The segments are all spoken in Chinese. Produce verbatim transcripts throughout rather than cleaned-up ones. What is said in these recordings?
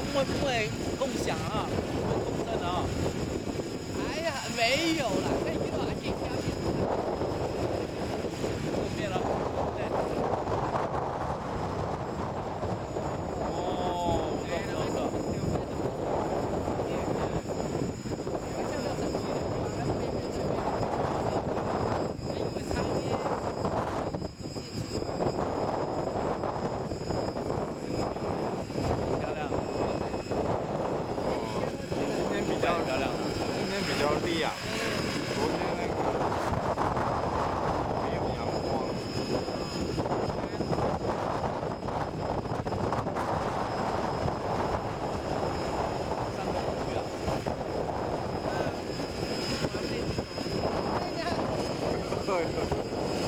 会不会共享啊？会共振啊？ 哎呀，没有啦，那一路还可以飘起后面了，对。哦，不错不错不错。漂亮。 今天比较漂亮。 今天比较亮，昨天那个没有阳光。 上过去啊。 对。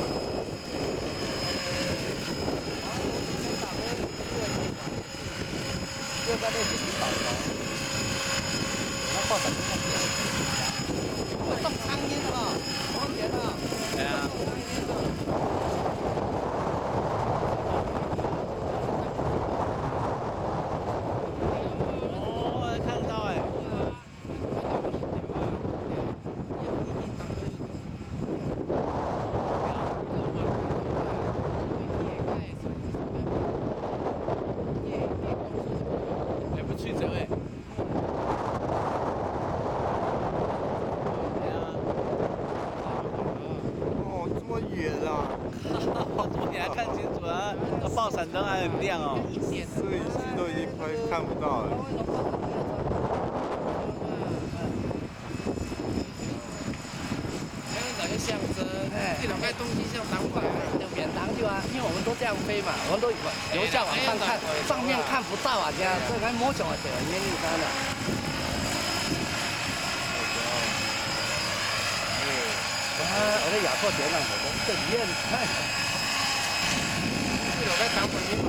就在那几个岛头，那报纸上写，我种苍蝇了，黄田了， 对啊。哦，看得到哎。哎，不吹走哎。 哦，这么远啊！ 这你还看清楚啊？那爆闪灯还很亮哦。 摄影机都已经拍看不到了。 那个象征，这两块东西像挡板，就免挡就啊，因为我们都这样飞嘛，我们都由下往上看，上面看不到啊，这样这个摸上去，免你干的。啊，我的亚拓点了，我都这里面看。这两块挡板嘛，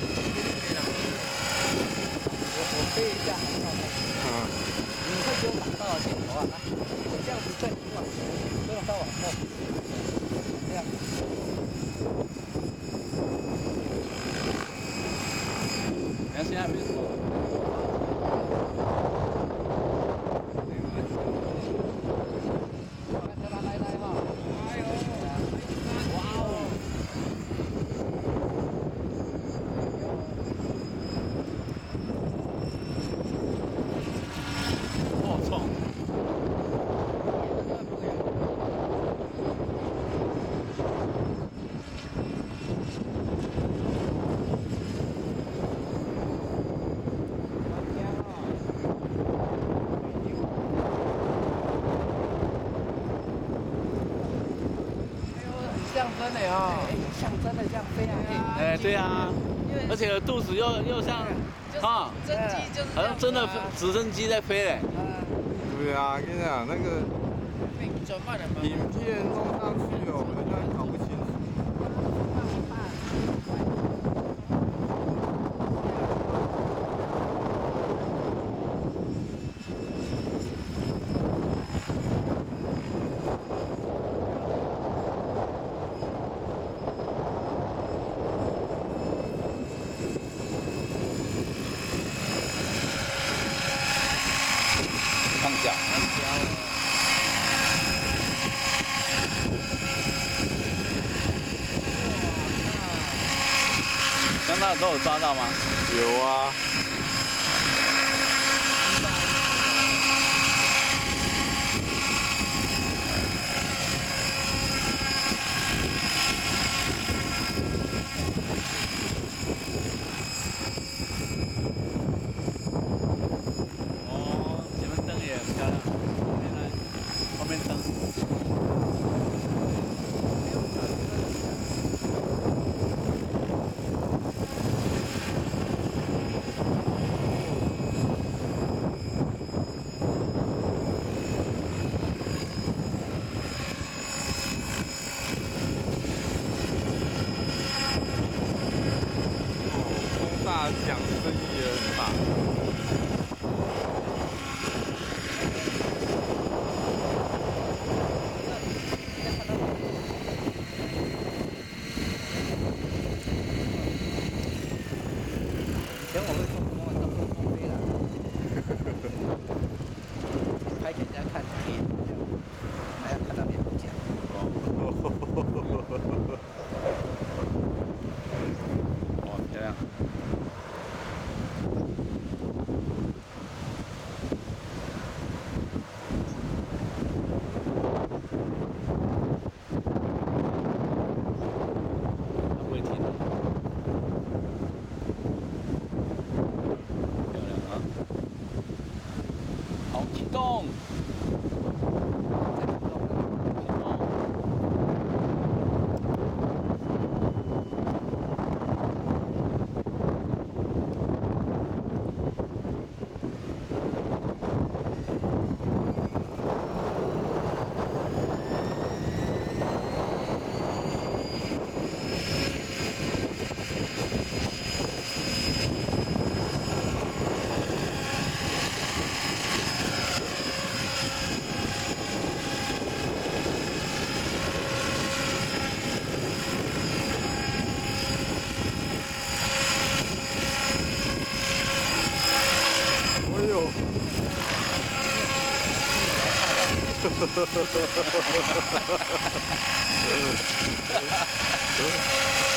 我我飞一下， 嗯。 你会给我挡到镜头啊？我这样子转，你往前，不用到往后，这样。 然后现在没错。 来来来哈！哎呦！哇哦！ 哦，冲！ 象征的哦，象征的这样飞啊！ 哎，对啊，而且肚子又又像啊， 真机就是好像真的直升机在飞嘞。 对啊，跟你讲那个转慢了吗？ 影片弄上去哦，人家搞不清楚。 放脚。刚刚都有抓到吗？ 有啊。 哦，前面灯也很漂亮，后面呢？后面灯。 动。 哎呦！哈哈哈哈哈哈！